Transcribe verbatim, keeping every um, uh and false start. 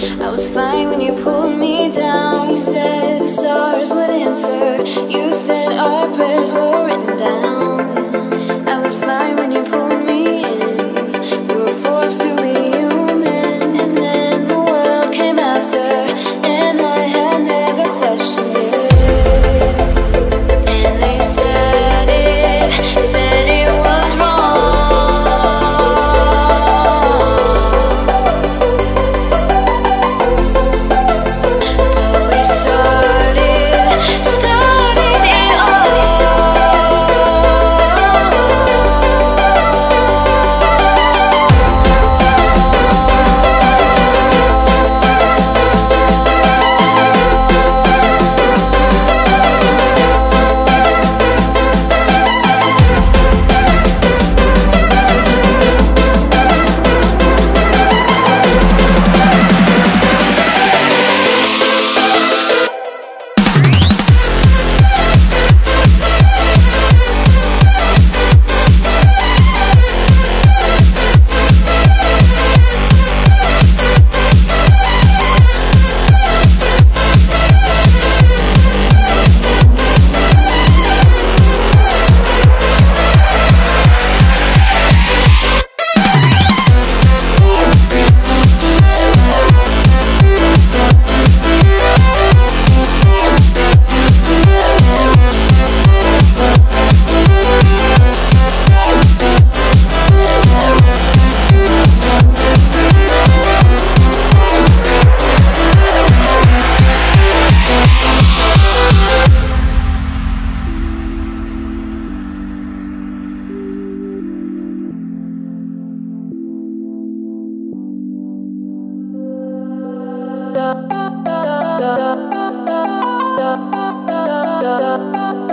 I was fine when you pulled me down. You said the stars would answer. You said our prayers were written down. I was fine when you pulled me in. We were forced to be human, and then the world came after, and I had never questioned it. And they said it, said it was wrong. Da da da da da da da da da.